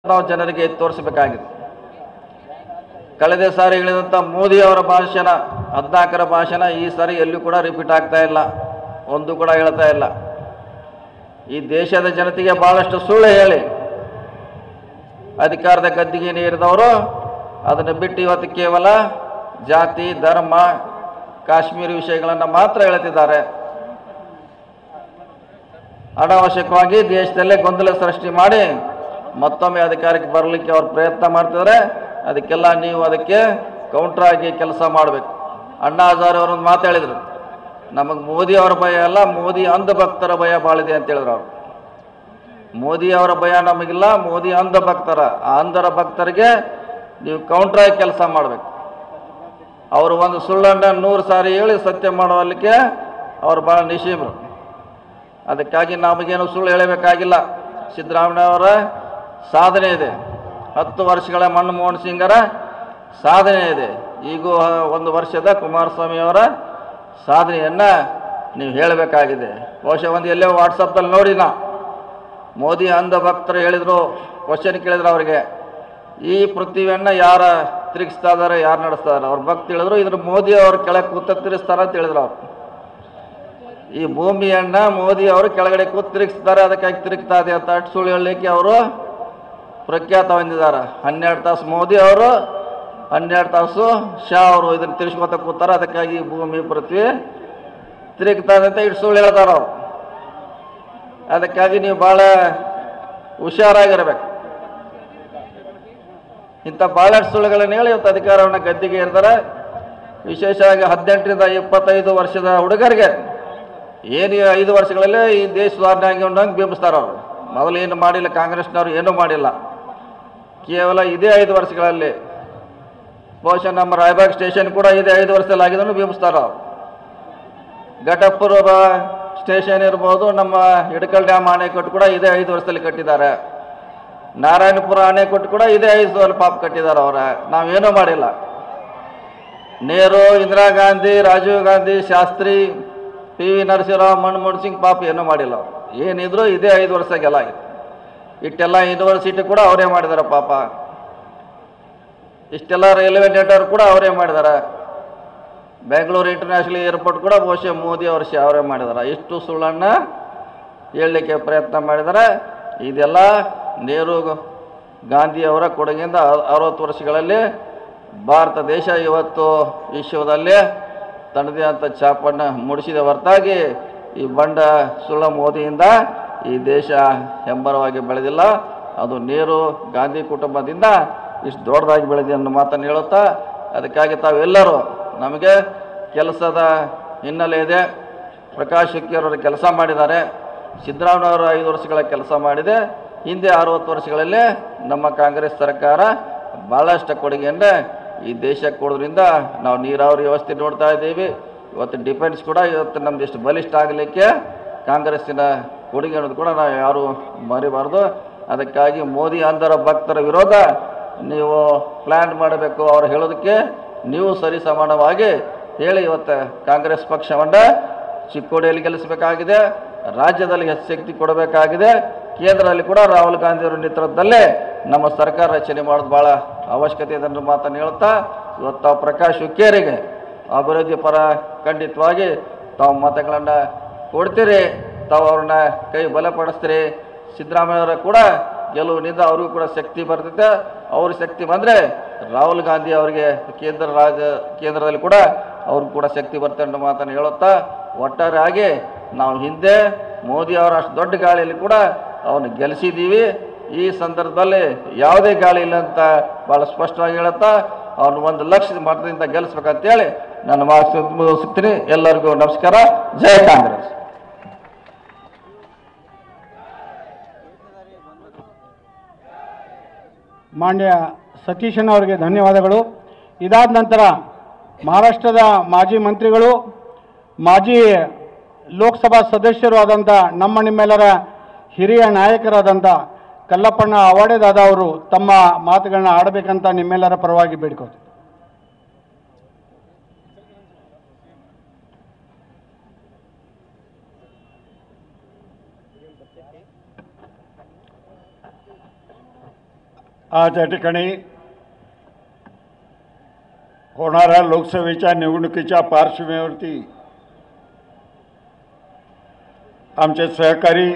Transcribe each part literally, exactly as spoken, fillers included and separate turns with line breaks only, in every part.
ನಾವು ಜನರಿಗೆ ತೋರಿಸಬೇಕಾಗಿದೆ. ಕಳೆದ ಸಾರಿ ಹೇಳಿದಂಥ ಮೋದಿ ಅವರ ಭಾಷಣ ಹದಿನಾಲ್ಕರ ಭಾಷಣ ಈ ಸಾರಿ ಎಲ್ಲೂ ಕೂಡ ರಿಪೀಟ್ ಆಗ್ತಾ ಇಲ್ಲ, ಒಂದು ಕೂಡ ಹೇಳ್ತಾ ಇಲ್ಲ. ಈ ದೇಶದ ಜನತೆಗೆ ಬಹಳಷ್ಟು ಸುಳ್ಳು ಹೇಳಿ ಅಧಿಕಾರದ ಗದ್ದಿಗೆ ನೀಡಿದವರು ಅದನ್ನು ಬಿಟ್ಟು ಇವತ್ತು ಕೇವಲ ಜಾತಿ ಧರ್ಮ ಕಾಶ್ಮೀರ ವಿಷಯಗಳನ್ನು ಮಾತ್ರ ಹೇಳ್ತಿದ್ದಾರೆ. ಅನಾವಶ್ಯಕವಾಗಿ ದೇಶದಲ್ಲೇ ಗೊಂದಲ ಸೃಷ್ಟಿ ಮಾಡಿ ಮತ್ತೊಮ್ಮೆ ಅಧಿಕಾರಕ್ಕೆ ಬರಲಿಕ್ಕೆ ಅವರು ಪ್ರಯತ್ನ ಮಾಡ್ತಿದ್ದಾರೆ. ಅದಕ್ಕೆಲ್ಲ ನೀವು ಅದಕ್ಕೆ ಕೌಂಟರ್ ಆಗಿ ಕೆಲಸ ಮಾಡಬೇಕು. ಅಣ್ಣಾ ಹಜಾರೆ ಅವರೊಂದು ಮಾತು ಹೇಳಿದರು, ನಮಗೆ ಮೋದಿ ಅವರ ಭಯ ಅಲ್ಲ, ಮೋದಿ ಅಂಧ ಭಕ್ತರ ಭಯ ಬಾಳಿದೆ ಅಂತ ಹೇಳಿದ್ರು ಅವರು. ಮೋದಿ ಅವರ ಭಯ ನಮಗಿಲ್ಲ, ಮೋದಿ ಅಂಧ ಭಕ್ತರ, ಆ ಅಂಧರ ಭಕ್ತರಿಗೆ ನೀವು ಕೌಂಟರ್ ಆಗಿ ಕೆಲಸ ಮಾಡಬೇಕು. ಅವರು ಒಂದು ಸುಳ್ಳನ್ನು ನೂರು ಸಾರಿ ಹೇಳಿ ಸತ್ಯ ಮಾಡುವಲ್ಲಿಕ್ಕೆ ಅವರು ಭಾಳ ನಿಶೀಮರು. ಅದಕ್ಕಾಗಿ ನಮಗೇನು ಸುಳ್ಳು ಹೇಳಬೇಕಾಗಿಲ್ಲ. ಸಿದ್ದರಾಮಯ್ಯ ಅವರ ಸಾಧನೆ ಇದೆ, ಹತ್ತು ವರ್ಷಗಳ ಮನಮೋಹನ್ ಸಿಂಗರ ಸಾಧನೆ ಇದೆ, ಈಗೂ ಒಂದು ವರ್ಷದ ಕುಮಾರಸ್ವಾಮಿ ಅವರ ಸಾಧನೆಯನ್ನು ನೀವು ಹೇಳಬೇಕಾಗಿದೆ. ಬಹುಶಃ ಒಂದು ಎಲ್ಲೋ ವಾಟ್ಸಪ್ದಲ್ಲಿ ನೋಡಿ, ನಾ ಮೋದಿ ಅಂಧ ಭಕ್ತರು ಹೇಳಿದರು, ಕ್ವಶನ್ ಕೇಳಿದ್ರು ಅವರಿಗೆ, ಈ ಪೃಥ್ವಿಯನ್ನು ಯಾರು ತಿರುಗಿಸ್ತಾ ಇದ್ದಾರೆ, ಯಾರು ನಡೆಸ್ತಾ ಇದ್ದಾರೆ? ಅವ್ರ ಭಕ್ತ ಹೇಳಿದ್ರು, ಇದ್ರ ಮೋದಿ ಅವರು ಕೆಳಗೆ ಕೂತ ತಿರುಗಿಸ್ತಾರೆ ಅಂತ ಹೇಳಿದ್ರು ಅವರು. ಈ ಭೂಮಿಯನ್ನು ಮೋದಿ ಅವರು ಕೆಳಗಡೆ ಕೂತು ತಿರುಗಿಸ್ತಾರೆ, ಅದಕ್ಕಾಗಿ ತಿರುಗ್ತಾ ಇದೆ ಅಂತ ಅಷ್ಟು ಸುಳ್ಳು ಹೇಳಲಿಕ್ಕೆ ಅವರು ಪ್ರಖ್ಯಾತ ಹೊಂದಿದ್ದಾರೆ. ಹನ್ನೆರಡು ತಾಸು ಮೋದಿ ಅವರು, ಹನ್ನೆರಡು ತಾಸು ಶಾ ಅವರು ಇದನ್ನು ತಿರ್ಸ್ಕೊತ ಕೂತಾರೆ, ಅದಕ್ಕಾಗಿ ಭೂಮಿ ಪೃಥ್ವಿ ತಿರುಗ್ತಾ ಇದೆ ಅಂತ ಇಷ್ಟು ಸುಳ್ಳು ಹೇಳ್ತಾರೆ ಅವರು. ಅದಕ್ಕಾಗಿ ನೀವು ಭಾಳ ಹುಷಾರಾಗಿರ್ಬೇಕು. ಇಂಥ ಭಾಳಷ್ಟು ಸುಳ್ಳುಗಳನ್ನು ಹೇಳಿ ಇವತ್ತು ಅಧಿಕಾರವನ್ನು ಗದ್ದಿಗೆ ಇರ್ತಾರೆ. ವಿಶೇಷವಾಗಿ ಹದಿನೆಂಟರಿಂದ ಇಪ್ಪತ್ತೈದು ವರ್ಷದ ಹುಡುಗರಿಗೆ ಏನು ಐದು ವರ್ಷಗಳಲ್ಲೇ ಈ ದೇಶ ಸುಧಾರಣೆ ಆಗಿ ಉಂಡಂಗೆ ಬಿಂಬಿಸ್ತಾರೆ ಅವರು. ಮೊದಲು ಏನು ಮಾಡಿಲ್ಲ, ಕಾಂಗ್ರೆಸ್ನವರು ಏನೂ ಮಾಡಿಲ್ಲ, ಕೇವಲ ಇದೇ ಐದು ವರ್ಷಗಳಲ್ಲಿ. ಬಹುಶಃ ನಮ್ಮ ರಾಯಬಾಗ್ ಸ್ಟೇಷನ್ ಕೂಡ ಇದೇ ಐದು ವರ್ಷದಲ್ಲಿ ಆಗಿದ್ದನ್ನು ಬಿಂಬಿಸ್ತಾರೆ ಅವರು. ಘಟಪುರ ಸ್ಟೇಷನ್ ಇರ್ಬೋದು, ನಮ್ಮ ಹಿಡಕಲ್ ಡ್ಯಾಮ್ ಅಣೆಕಟ್ಟು ಕೂಡ ಇದೇ ಐದು ವರ್ಷದಲ್ಲಿ ಕಟ್ಟಿದ್ದಾರೆ. ನಾರಾಯಣಪುರ ಅಣೆಕಟ್ಟು ಕೂಡ ಇದೇ ಐದು ವರ್ಷದಲ್ಲಿ ಪಾಪ ಕಟ್ಟಿದ್ದಾರೆ ಅವರ. ನಾವೇನೂ ಮಾಡಿಲ್ಲ. ನೆಹರು, ಇಂದಿರಾ ಗಾಂಧಿ, ರಾಜೀವ್ ಗಾಂಧಿ, ಶಾಸ್ತ್ರಿ, ಪಿ ವಿ ನರಸಿಂಹರಾವ್, ಮನಮೋಹನ್ ಸಿಂಗ್ ಪಾಪ ಏನೂ ಮಾಡಿಲ್ಲ ಅವರು. ಏನಿದ್ರು ಇದೇ ಐದು ವರ್ಷಗೆಲ್ಲ ಆಗಿದೆ. ಇಷ್ಟೆಲ್ಲ ಯೂನಿವರ್ಸಿಟಿ ಕೂಡ ಅವರೇ ಮಾಡಿದ್ದಾರೆ ಪಾಪ. ಇಷ್ಟೆಲ್ಲ ರೈಲ್ವೆ ನೆಟ್ವರ್ಕ್ ಕೂಡ ಅವರೇ ಮಾಡಿದ್ದಾರೆ. ಬೆಂಗಳೂರು ಇಂಟರ್ನ್ಯಾಷನಲ್ ಏರ್ಪೋರ್ಟ್ ಕೂಡ ಬಹುಶಃ ಮೋದಿ ಅವರು ಅವರೇ ಮಾಡಿದ್ದಾರೆ. ಇಷ್ಟು ಸುಳ್ಳನ್ನು ಹೇಳಲಿಕ್ಕೆ ಪ್ರಯತ್ನ ಮಾಡಿದ್ದಾರೆ. ಇದೆಲ್ಲ ನೆಹರು ಗಾಂಧಿಯವರ ಕೊಡುಗೆಯಿಂದ ಅರವತ್ತು ವರ್ಷಗಳಲ್ಲಿ ಭಾರತ ದೇಶ ಇವತ್ತು ವಿಶ್ವದಲ್ಲಿ ತನ್ನದೇ ಅಂತ ಛಾಪನ್ನು ಮೂಡಿಸಿದ ಹೊರತಾಗಿ ಈ ಬಂಡ ಸುಳ್ಳ ಮೋದಿಯಿಂದ ಈ ದೇಶ ಹೆಮ್ಮರವಾಗಿ ಬೆಳೆದಿಲ್ಲ. ಅದು ನೆಹರು ಗಾಂಧಿ ಕುಟುಂಬದಿಂದ ಇಷ್ಟು ದೊಡ್ಡದಾಗಿ ಬೆಳೆದಿದೆ ಅನ್ನೋ ಮಾತನ್ನು ಹೇಳುತ್ತಾ, ಅದಕ್ಕಾಗಿ ತಾವೆಲ್ಲರೂ ನಮಗೆ ಕೆಲಸದ ಹಿನ್ನೆಲೆ ಇದೆ. ಪ್ರಕಾಶ್ ಹುಕ್ಕೇರವರು ಕೆಲಸ ಮಾಡಿದ್ದಾರೆ, ಸಿದ್ದರಾಮಯ್ಯವರು ಐದು ವರ್ಷಗಳ ಕೆಲಸ ಮಾಡಿದೆ. ಹಿಂದೆ ಅರವತ್ತು ವರ್ಷಗಳಲ್ಲಿ ನಮ್ಮ ಕಾಂಗ್ರೆಸ್ ಸರ್ಕಾರ ಭಾಳಷ್ಟು ಕೊಡುಗೆಯನ್ನು ಈ ದೇಶಕ್ಕೆ ಕೊಡೋದ್ರಿಂದ ನಾವು ನೀರಾವರಿ ವ್ಯವಸ್ಥೆ ನೋಡ್ತಾ ಇದ್ದೀವಿ. ಇವತ್ತು ಡಿಫೆನ್ಸ್ ಕೂಡ ಇವತ್ತು ನಮ್ದು ಎಷ್ಟು ಬಲಿಷ್ಠ ಆಗಲಿಕ್ಕೆ ಕಾಂಗ್ರೆಸ್ಸಿನ ಕೊಡುಗೆ ಅನ್ನೋದು ಕೂಡ ನಾವು ಯಾರೂ ಮರಿಬಾರ್ದು. ಅದಕ್ಕಾಗಿ ಮೋದಿ ಅಂಧರ ಭಕ್ತರ ವಿರೋಧ ನೀವು ಪ್ಲ್ಯಾನ್ ಮಾಡಬೇಕು. ಅವ್ರು ಹೇಳೋದಕ್ಕೆ ನೀವು ಸರಿ ಸಮಾನವಾಗಿ ಹೇಳಿ ಇವತ್ತು ಕಾಂಗ್ರೆಸ್ ಪಕ್ಷವನ್ನು ಚಿಕ್ಕೋಡಿಯಲ್ಲಿ ಗೆಲ್ಲಿಸಬೇಕಾಗಿದೆ, ರಾಜ್ಯದಲ್ಲಿ ಹೆಚ್ಚು ಶಕ್ತಿ ಕೊಡಬೇಕಾಗಿದೆ. ಕೇಂದ್ರದಲ್ಲಿ ಕೂಡ ರಾಹುಲ್ ಗಾಂಧಿಯವರ ನೇತೃತ್ವದಲ್ಲೇ ನಮ್ಮ ಸರ್ಕಾರ ರಚನೆ ಮಾಡೋದು ಭಾಳ ಅವಶ್ಯಕತೆ ಇದೆ ಅನ್ನೋ ಮಾತನ್ನು ಹೇಳ್ತಾ, ಇವತ್ತು ತಾವು ಪ್ರಕಾಶ್ ಹುಕ್ಕೇರಿಗೆ ಅಭಿವೃದ್ಧಿ ಪರ ಖಂಡಿತವಾಗಿ ತಾವು ಮತಗಳನ್ನು ಕೊಡ್ತೀರಿ, ತಾವು ಅವ್ರನ್ನ ಕೈ ಬಲಪಡಿಸ್ತೀರಿ. ಸಿದ್ದರಾಮಯ್ಯವರ ಕೂಡ ಗೆಲುವಿನಿಂದ ಅವ್ರಿಗೂ ಕೂಡ ಶಕ್ತಿ ಬರ್ತೈತೆ. ಅವ್ರ ಶಕ್ತಿ ಬಂದರೆ ರಾಹುಲ್ ಗಾಂಧಿ ಅವರಿಗೆ ಕೇಂದ್ರ ರಾಜ್ಯ ಕೇಂದ್ರದಲ್ಲಿ ಕೂಡ ಅವ್ರಿಗೂ ಕೂಡ ಶಕ್ತಿ ಬರ್ತದೆ ಅನ್ನೋ ಮಾತನ್ನು ಹೇಳುತ್ತಾ, ಒಟ್ಟಾರೆ ಆಗಿ ನಾವು ಹಿಂದೆ ಮೋದಿ ಅವರ ಅಷ್ಟು ದೊಡ್ಡ ಗಾಳಿಯಲ್ಲಿ ಕೂಡ ಅವನು ಗೆಲ್ಲಿಸಿದ್ದೀವಿ. ಈ ಸಂದರ್ಭದಲ್ಲಿ ಯಾವುದೇ ಗಾಳಿ ಇಲ್ಲ ಅಂತ ಭಾಳ ಸ್ಪಷ್ಟವಾಗಿ ಹೇಳುತ್ತಾ, ಅವನು ಒಂದು ಲಕ್ಷದ ಮತದಿಂದ ಗೆಲ್ಲಿಸ್ಬೇಕಂತೇಳಿ ನಾನು ಮಾತು ಮುಗಿಸ್ತೀನಿ. ಎಲ್ಲರಿಗೂ ನಮಸ್ಕಾರ. ಜೈ ಕಾಂಗ್ರೆಸ್.
ಮಾನ್ಯ ಸತೀಶಣ್ಣವರಿಗೆ ಧನ್ಯವಾದಗಳು. ಇದಾದ ನಂತರ ಮಹಾರಾಷ್ಟ್ರದ ಮಾಜಿ ಮಂತ್ರಿಗಳು, ಮಾಜಿ ಲೋಕಸಭಾ ಸದಸ್ಯರು ಆದಂಥ ನಮ್ಮ ನಿಮ್ಮೆಲ್ಲರ ಹಿರಿಯ ನಾಯಕರಾದಂಥ ಕಲ್ಲಪ್ಪಣ್ಣ ಅವಾಡೆದಾದ ಅವರು ತಮ್ಮ ಮಾತುಗಳನ್ನ ಆಡಬೇಕಂತ ನಿಮ್ಮೆಲ್ಲರ ಪರವಾಗಿ ಬೇಡ್ಕೋತೀನಿ.
आज या ठिकाणी होणाऱ्या लोकसभेच्या निवडणुकीच्या पार्श्वभूमीवरती आमचे सहकारी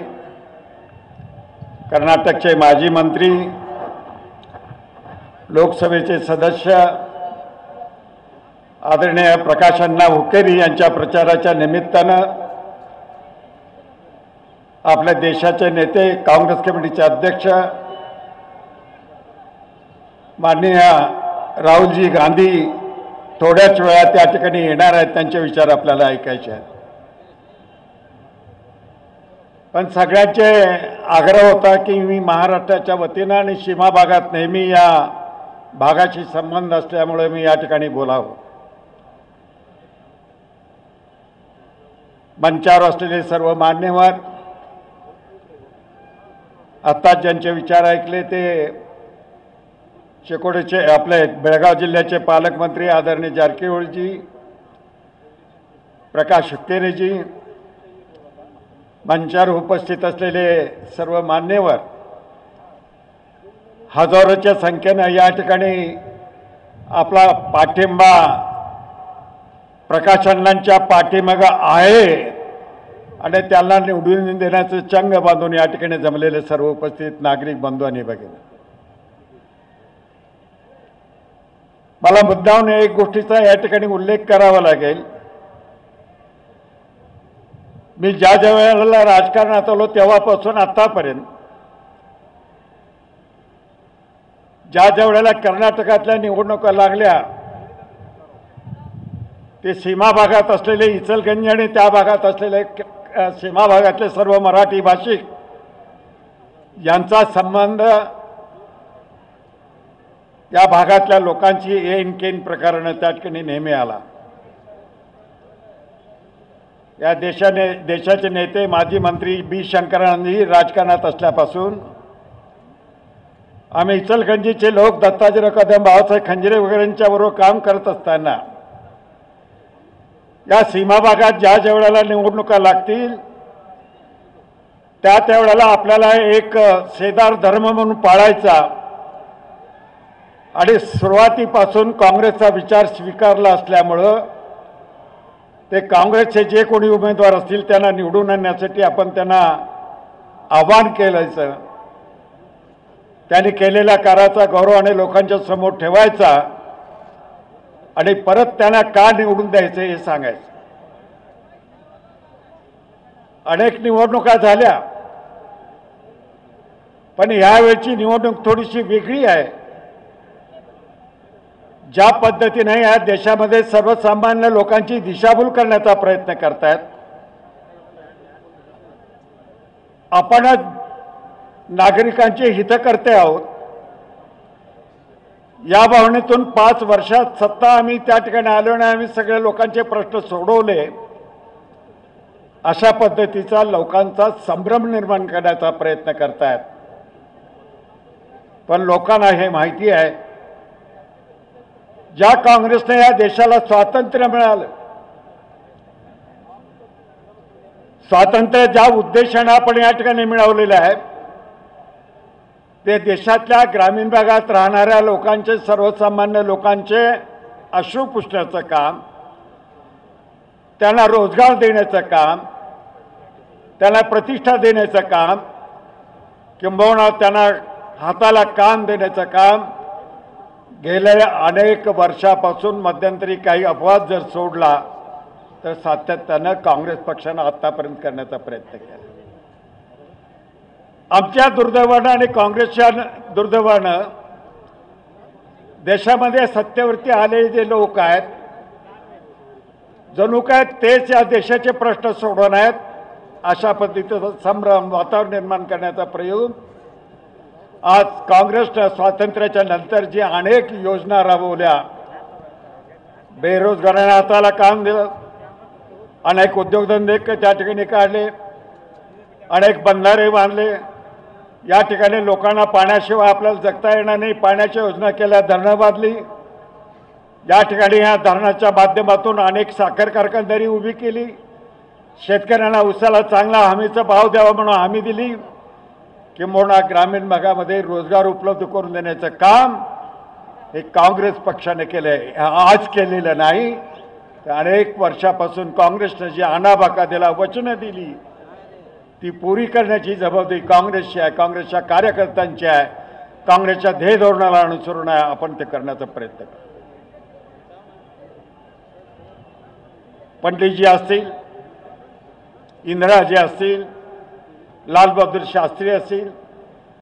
कर्नाटकचे माजी मंत्री, लोकसभेचे सदस्य आदरणीय प्रकाश अण्णा हुक्केरी यांच्या प्रचाराच्या निमित्तानं आपल्या देशाचे नेते, काँग्रेस कमिटीचे अध्यक्ष माननीय राहुलजी गांधी थोड्याच वेळात त्या ठिकाणी येणार आहेत. त्यांचे विचार आपल्याला ऐकायचे आहेत. पण सगळ्यांचे आग्रह होता की मी महाराष्ट्राच्या वतीनं आणि सीमा भागात नेहमी या भागाशी संबंध असल्यामुळे मी या ठिकाणी बोलावं. मंचावर असलेले सर्व मान्यवर, आत्ताच ज्यांचे विचार ऐकले ते चिकोडीचे आपले बेळगाव जिल्ह्याचे पालकमंत्री आदरणीय जारकीहोळजी, प्रकाश हुक्केरीजी, मंचावर उपस्थित असलेले सर्व मान्यवर, हजारोच्या संख्येनं या ठिकाणी आपला पाठिंबा प्रकाश अण्णांच्या पाठीमागं आहे आणि त्यांना निवडून देण्याचं चंग बांधून या ठिकाणी जमलेले सर्व उपस्थित नागरिक बंधू आणि भगिनी, मला मुद्दाम एक गोष्टीचा या ठिकाणी उल्लेख करावा लागेल. मी ज्या ज्या वेळेला राजकारणात आलो तेव्हापासून आतापर्यंत ज्या ज्या वेळेला कर्नाटकातल्या निवडणुका लागल्या ते सीमा भागात असलेले इचलकरंजी आणि त्या भागात असलेले सीमा भागातले सर्व मराठी भाषिक यांचा संबंध या भागातल्या लोकांची येन केन प्रकाराने त्या ठिकाणी नेहमी आला. या देशाने देशाचे नेते माजी मंत्री बी शंकरानंदजी राजकारणात असल्यापासून आम्ही इचलकरंजीचे लोक दत्ताजीराव कदम, बाळासाहेब खंजरे वगैरेंच्या बरोबर काम करत असताना या सीमा भागात ज्या ज्या वेळेला निवडणुका लागतील त्या त्यावेळेला आपल्याला एक शेजार धर्म म्हणून पाळायचा आणि सुरुवातीपासून काँग्रेसचा विचार स्वीकारला असल्यामुळं ते काँग्रेसचे जे कोणी उमेदवार असतील त्यांना निवडून आणण्यासाठी आपण त्यांना आवाहन केलं. त्यांनी केलेल्या कार्याचा गौरव आणि लोकांच्या समोर ठेवायचा आणि परत त्यांना का निवडून द्यायचं हे सांगायचं. अनेक निवडणुका झाल्या पण यावेळची निवडणूक थोडीशी वेगळी आहे. ज्या पद्धतीने या देशामध्ये सर्वसामान्य लोकांची दिशाभूल करण्याचा प्रयत्न करतायत, आपण नागरिकांचे हितकर्ते आहोत. या भावनेतून पाच वर्षात सत्ता आम्ही त्या ठिकाणी आलो आणि आम्ही सगळ्या लोकांचे प्रश्न सोडवले, अशा पद्धतीचा लोकांचा संभ्रम निर्माण करण्याचा प्रयत्न करतायत. पण लोकांना हे माहिती आहे, ज्या काँग्रेसने या देशाला स्वातंत्र्य मिळालं, स्वातंत्र्य ज्या उद्देशाने आपण या ठिकाणी मिळवलेलं आहे ते देशातल्या ग्रामीण भागात राहणाऱ्या लोकांचे, सर्वसामान्य लोकांचे अश्रू पुसण्याचं काम, त्यांना रोजगार देण्याचं काम, त्यांना प्रतिष्ठा देण्याचं काम, किंबहुना त्यांना हाताला काम देण्याचं काम गेल्या अनेक वर्षापासून मध्यंतरी काही अपवाद जर सोडला तर सातत्यानं काँग्रेस पक्षानं आतापर्यंत करण्याचा प्रयत्न केला. आमच्या दुर्दैवानं आणि काँग्रेसच्या दुर्दैवानं देशामध्ये सत्तेवरती आलेले जे लोक आहेत जणू काय तेच या देशाचे प्रश्न सोडवणार आहेत अशा पद्धतीचं संभ्रम वातावरण निर्माण करण्याचा प्रयोग आज काँग्रेसनं स्वातंत्र्याच्या नंतर जी अनेक योजना राबवल्या, बेरोजगारांना हाताला काम दिलं, अनेक उद्योगधंदे त्या ठिकाणी काढले, अनेक बंधारे बांधले, या ठिकाणी लोकांना पाण्याशिवाय आपल्याला जगता येणार नाही, पाण्याच्या योजना केल्या, धरणं बांधली, या ठिकाणी ह्या धरणाच्या माध्यमातून अनेक साखर कारखानदारी उभी केली, शेतकऱ्यांना उसाला चांगला हमीचा भाव द्यावा म्हणून हमी दिली, किंबहुना ग्रामीण भागामध्ये रोजगार उपलब्ध करून देण्याचं काम हे काँग्रेस पक्षाने केलं आहे. आज केलेलं नाही, तर अनेक वर्षापासून काँग्रेसनं जी आनाबाका दिला, वचनं दिली, ती पुरी करण्याची जबाबदारी काँग्रेसची आहे, काँग्रेसच्या कार्यकर्त्यांची आहे, काँग्रेसच्या ध्येय धोरणाला अनुसरून आहे. आपण ते करण्याचा प्रयत्न करू. पंडितजी असतील, इंदिराजी असतील, लालबहादूर शास्त्री असतील,